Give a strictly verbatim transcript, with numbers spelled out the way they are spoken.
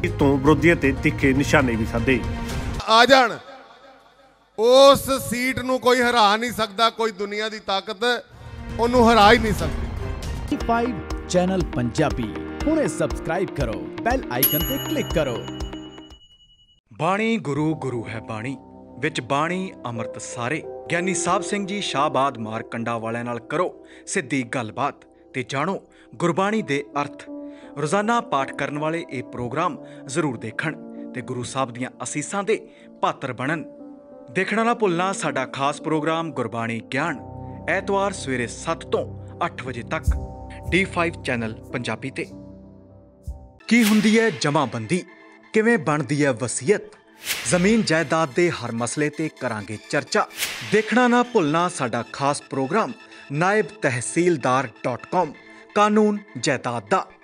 ਤੋਂ ਵਿਰੋਧੀਆਂ ਤੇ ਤਿੱਖੇ ਨਿਸ਼ਾਨੇ ਵੀ ਸਾਧੇ। ਆ ਜਾਣ, ਉਸ ਸੀਟ ਨੂੰ ਕੋਈ ਹਰਾ ਨਹੀਂ ਸਕਦਾ, ਕੋਈ ਦੁਨੀਆ ਦੀ ਤਾਕਤ ਉਹਨੂੰ ਹਰਾ ਹੀ ਨਹੀਂ ਸਕਦੀ। ਟੀ ਫਾਈਵ ਚੈਨਲ ਪੰਜਾਬੀ ਹੁਣੇ ਸਬਸਕ੍ਰਾਈਬ ਕਰੋ, ਬੈਲ ਆਈਕਨ ਤੇ ਕਲਿੱਕ ਕਰੋ। ਬਾਣੀ ਗੁਰੂ ਗੁਰੂ ਹੈ ਬਾਣੀ, ਵਿੱਚ ਬਾਣੀ ਅੰਮ੍ਰਿਤ ਸਾਰੇ। ਗਿਆਨੀ ਸਾਹਿਬ ਸਿੰਘ ਜੀ ਸ਼ਾਹਬਾਦ ਮਾਰਕੰਡਾ ਵਾਲਿਆਂ ਨਾਲ ਕਰੋ ਸਿੱਧੀ ਗੱਲਬਾਤ ਤੇ ਜਾਣੋ ਗੁਰਬਾਣੀ ਦੇ ਅਰਥ। ਰੋਜ਼ਾਨਾ ਪਾਠ ਕਰਨ ਵਾਲੇ ਇਹ ਪ੍ਰੋਗਰਾਮ ਜ਼ਰੂਰ ਦੇਖਣ ਤੇ ਗੁਰੂ ਸਾਹਿਬ ਦੀਆਂ ਅਸੀਸਾਂ ਦੇ ਪਾਤਰ ਬਣਨ। ਦੇਖਣਾ ਨਾ ਭੁੱਲਣਾ ਸਾਡਾ ਖਾਸ ਪ੍ਰੋਗਰਾਮ ਗੁਰਬਾਣੀ ਗਿਆਨ, ਐਤਵਾਰ ਸਵੇਰੇ ਸੱਤ ਤੋਂ ਅੱਠ ਵਜੇ ਤੱਕ ਡੀ ਫਾਈਵ ਚੈਨਲ ਪੰਜਾਬੀ ਤੇ। ਕੀ ਹੁੰਦੀ ਹੈ ਜਮਾਬੰਦੀ, ਕਿਵੇਂ ਬਣਦੀ ਹੈ ਵਸੀਅਤ, ਜ਼ਮੀਨ ਜਾਇਦਾਦ ਦੇ ਹਰ ਮਸਲੇ ਤੇ ਕਰਾਂਗੇ ਚਰਚਾ। ਦੇਖਣਾ ਨਾ ਭੁੱਲਣਾ ਸਾਡਾ ਖਾਸ ਪ੍ਰੋਗਰਾਮ ਨਾਇਬ ਤਹਿਸੀਲਦਾਰ ਡਾਟ ਕਾਮ ਕਾਨੂੰਨ ਜਾਇਦਾਦ ਦਾ।